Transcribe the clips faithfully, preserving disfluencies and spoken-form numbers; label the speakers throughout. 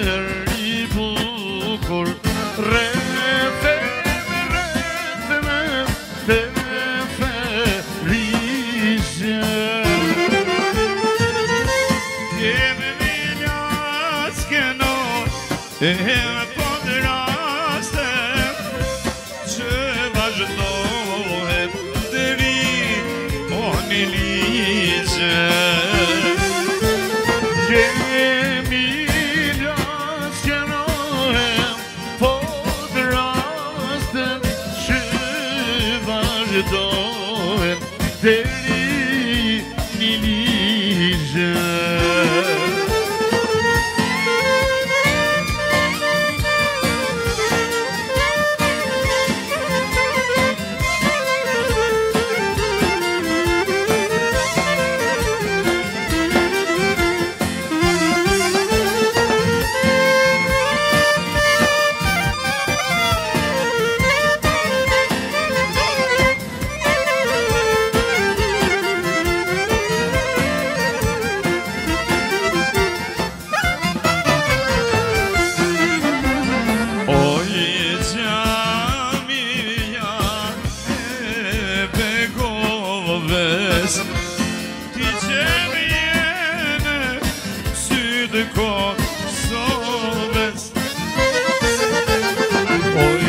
Speaker 1: i bukur rrethe me rrethe me te ferisje Jemi minja s'kenon e me po të raste që vazhdohet deri po një ligje Jemi minja s'kenon po të raste që vazhdohet deri një ligje Ti që më jene sy të Kosovës Oj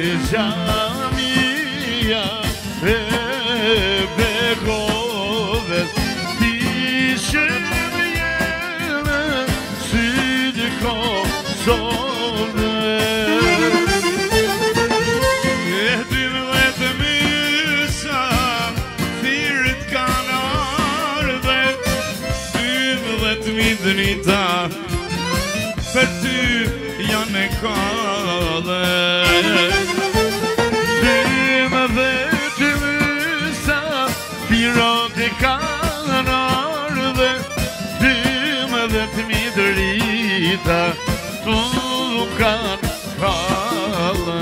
Speaker 1: gjamia e Bekovës Ti që më jene sy të Kosovës E dy më vetë mysa Firit kanë ardhe Dy më drita për ty janë e kallë Dy më vetë mysa Firit e kanë ardhe Dy më vetë drita Tu kanë kallë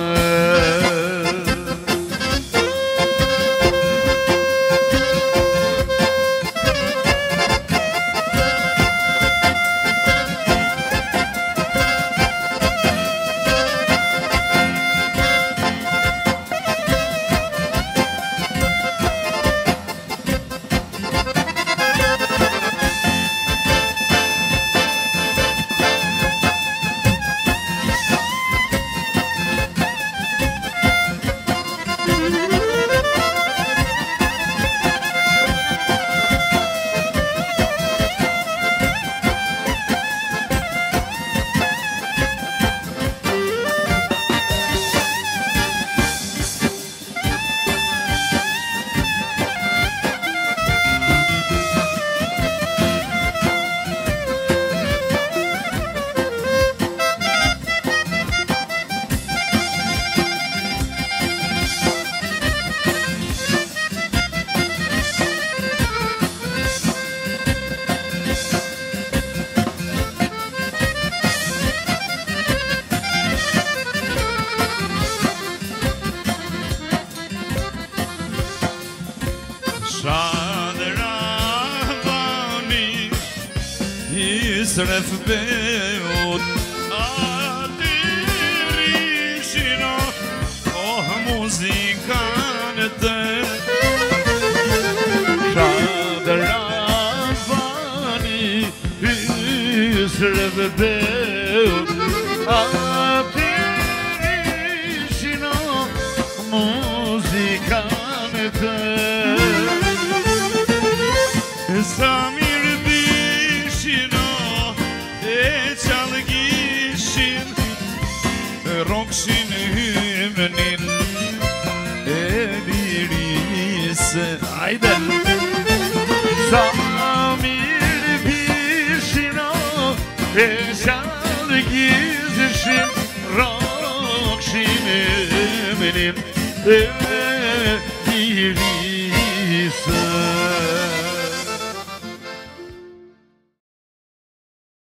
Speaker 1: Shadravani Isref beut Adirishino Oh muzikanete Shadravani Isref beut Adirishino Muzikanete Samir bishino e çalgishin Rokshin hümnin e birisi Haydi Samir bishino e çalgishin Rokshin hümnin e birisi